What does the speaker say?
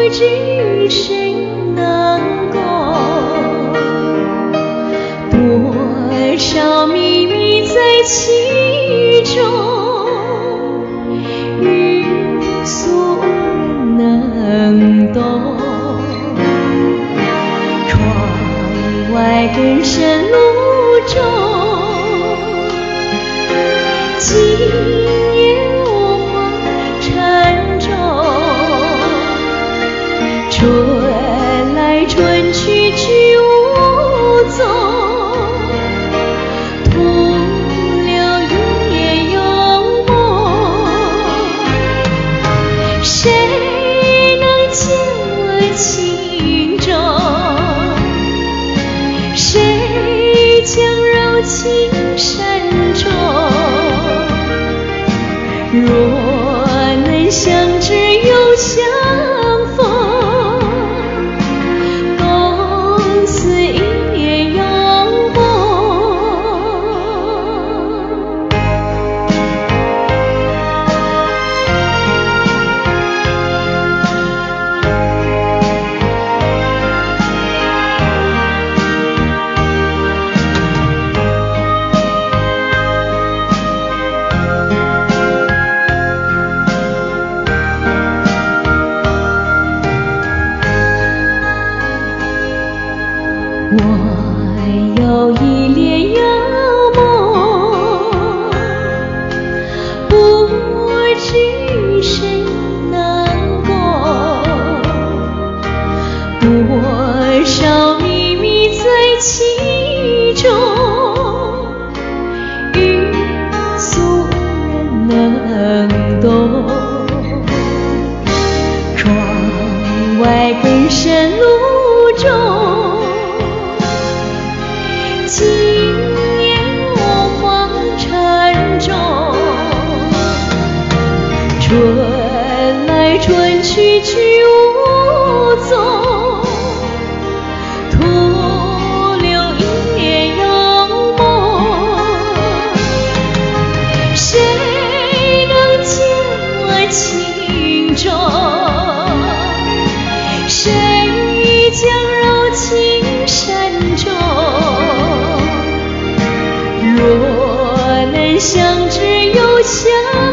知谁能够？多少秘密在其中，欲所人能懂。窗外更深路中，今夜落花沉重。春来春去去无踪，徒留一夜幽梦。谁能见我情衷？谁将柔情深重？若能相知又相逢，共此一夜幽梦。我有一帘幽梦，不知谁能共。多少秘密在其中，欲所人能懂。窗外更深路中，今夜落花沉重。春来春去去无踪，徒留一夜幽梦。谁能见我情衷？谁将柔情深重？若能相知又相